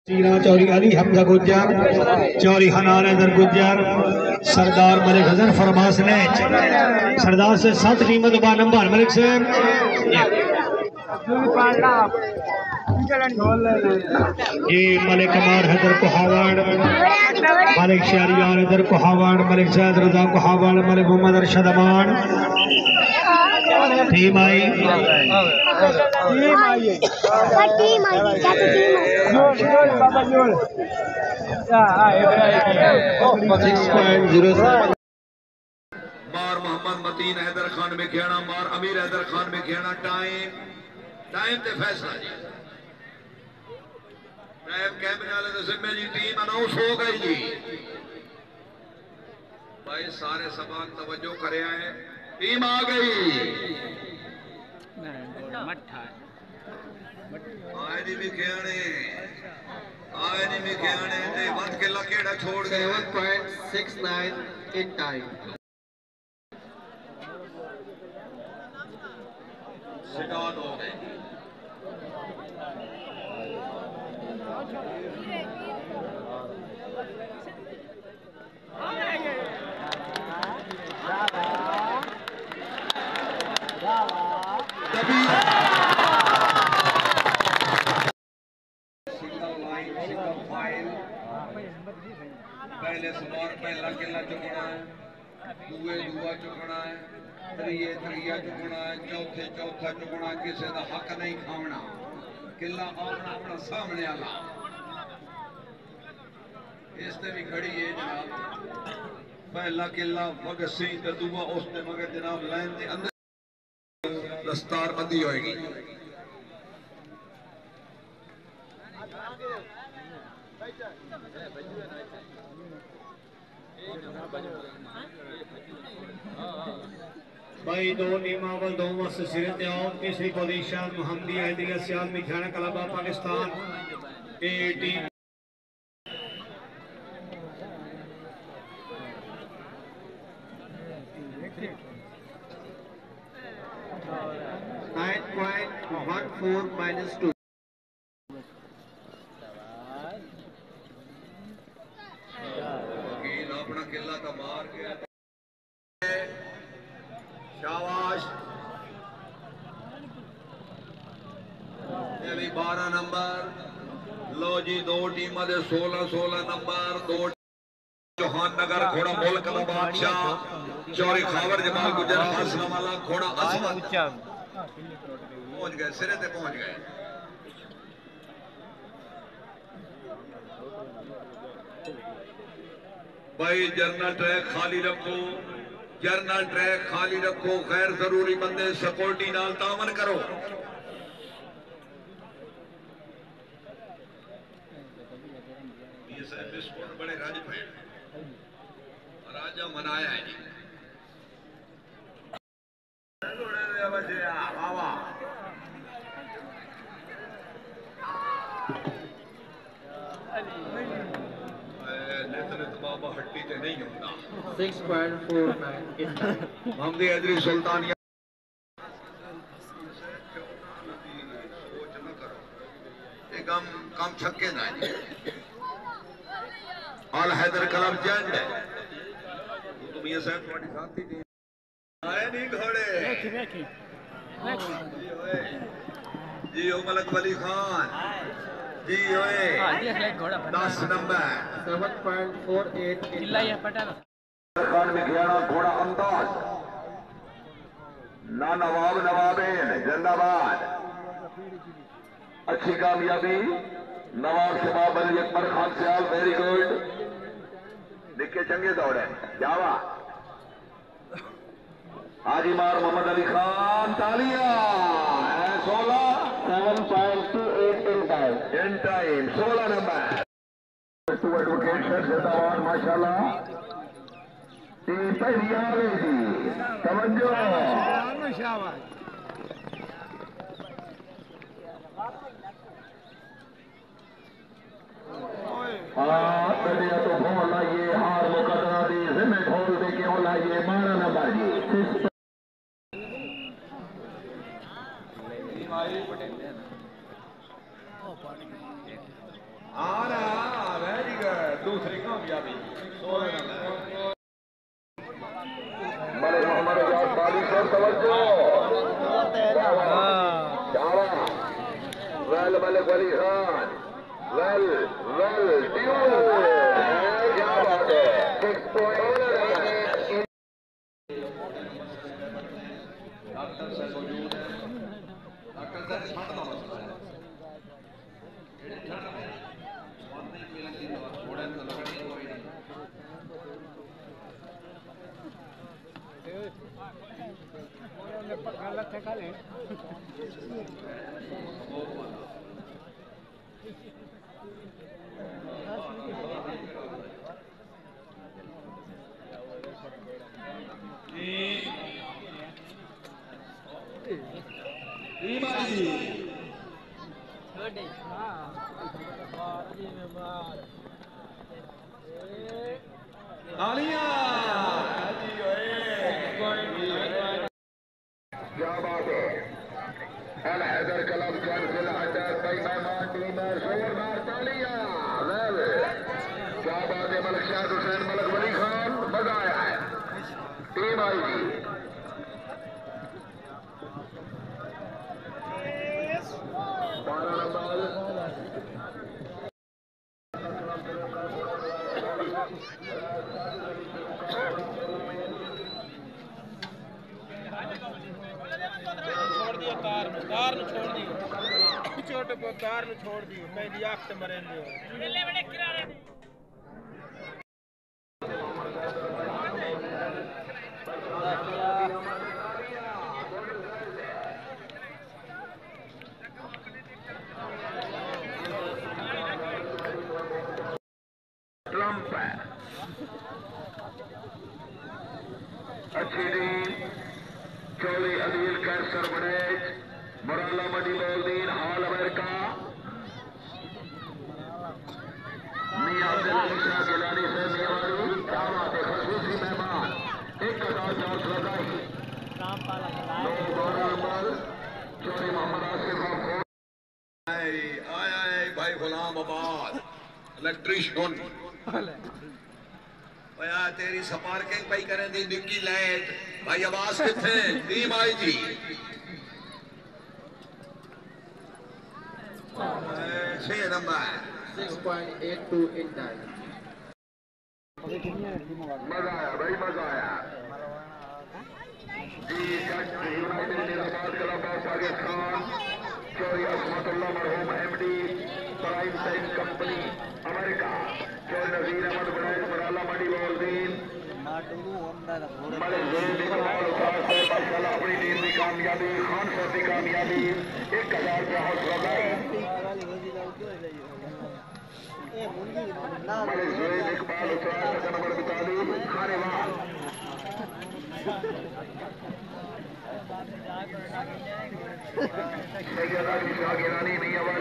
चौरी अली हमजा गुज्जर, चौरी हनान हैदर गुज्जर, सरदार मलिक हसन फरमास ने सरदार से 7 कीमत बा नंबर मलिक से ये मलिक कमार हैदर कुहावड़, मलिक शहरियार हैदर कुहावड़, मलिक जैद रजा कुहावड़, मलिक मोहम्मद अरशद अमान टीम आई मार मोहम्मद मतीन हैदर खान में खेना, मार अमीर हैदर खान में खेना। टाइम टाइम ते फैसला जी, टाइम कैमरे वाले के जिम्मे जी। टीम अनाउंस हो गई जी भाई, सारे सवाल तवज्जो करे आए, टीम आ गई। आए नहीं भी खेने, आए नहीं भी खेने ते वत के लकेड़ा छोड़ गए। 7.69 in time. सिटान हो गए। पहले सवार पहला किला चुकना है, दुए दुआ चुकना है, त्रिये त्रिया चुकना है, चौथे चौथा चुकना। किसी का हक नहीं खावना, किला अपना अपना सामने आला। इसने भी खड़ी है जनाब, पहला किला मगर सी तो दुआ उसने मगर जनाब लाइन के अंदर दस्तार बंदी होएगी। भाई दो टीमावल दो मस्त सिरे ते आओ। तीसरी पोजीशन मोहम्मदी हैदरिया सियाल में खेना कलाबा पाकिस्तान ए टीम 9.14 minus 2. अपना किला का मार गया, शाबाश। ये भी 12 नंबर। लो जी, दो टीम दे 16-16 नंबर। दो चौहान नगर घोड़ा मुल्क का बादशाह, चौरी खावर जमाल गुजर हासिल वाला घोड़ा असमत पहुंच गए, सिरे ते पहुंच गए। भाई जर्नल ट्रैक खाली रखो, जर्नल ट्रैक खाली रखो। गैर जरूरी बंदे सिक्योरिटी नाल तामन करो। ये सब बिस्कुट बड़े राज पे राजा मनाया है जी। बाबा हट्टी ते नहीं होता। 6.49 in time. मोहम्मदी हैदरी सुल्तानिया सोच न करो, ये कम छक्के ना जी। अल हैदर क्लब जेंड तुम ये साहब तुम्हारी साथी थी आए नहीं घोड़े जी। ओ मलक वली खान जी ओए 10 नंबर 7.48 in time. खान में घियाना घोड़ा अंदाज ना नवाब नवाबेन जिंदाबाद। अच्छी कामयाबी नवाब शबाब अली अकबर खान सियाल, वेरी गुड। निके चंगे दौड़े जावा। हाजी मार मोहम्मद अली खान तालिया 7.28 in time. In time 16 number advocate जिंदाबाद माशाल्लाह। टीम पहली आ गई थी, तवज्जो। बढ़िया तो फोन लाइए, हार मुकदरा दी जिम्मे खोल दे के लाइए 12 नंबर जी। वेरी गुड, दूसरी कामयाबी 16 नंबर। मलिक मोहम्मद आजाद बाली से तवज्जो, वेल मलिक वली खान, वेल क्या बात है, 6 पॉइंट। डॉक्टर साहब मौजूद है, डॉक्टर साहब छाटना मसला है, छोड़े तो लगनी कोई नहीं। क्या बात है, अल हैदर क्लब कैंसिल हटर कई मेहमान टीमर जोरदार तालियां। क्या बात है, मलिक शाहिद हुसैन, मलिक वली खान, मजा आया है, टीम आएगी। छोड़ दियो कार नु छोड़ दियो, छोटे को कार नु छोड़ दियो, पहली आंख से मरेंगे ले बड़े किनारे ट्रम्प है अच्छी टीम, चौधरी अदील कैसर बड़ेज, मुराला मडी बोलदीन, हाल अमेरिका, मियां शाह गिलानी से मेवाड़ी। क्या बात है, खसूसी मेहमान 1400 लगाई, 12 नंबर चौधरी मोहम्मद आसिफ आया है भाई गुलाम आबाद इलेक्ट्रिशियन। यार तेरी स्पार्किंग पई करें दी निक्की लाइट भाई, आवाज किथे टीम आई जी 6 नंबर 6.82 in time. मजा आया भाई, मजा आया जी। United Nizamabad club of Pakistan, Chaudhry Asmatullah मरहूम MD prime time company America, Chaudhry Nazir Ahmad बड़ैज, मुराला मडी बोलदीन, मलिक ज़ुल्फ़ इकबाल उस्ताद साहब माशाल्लाह अपनी टीम की कामयाबी, खान साहब की कामयाबी 1000 रुपया हौसला अफजाई। मलिक ज़ुल्फ़ इकबाल उस्ताद का नंबर 42 खानेवाल। सैयद अली शाह गिलानी मियां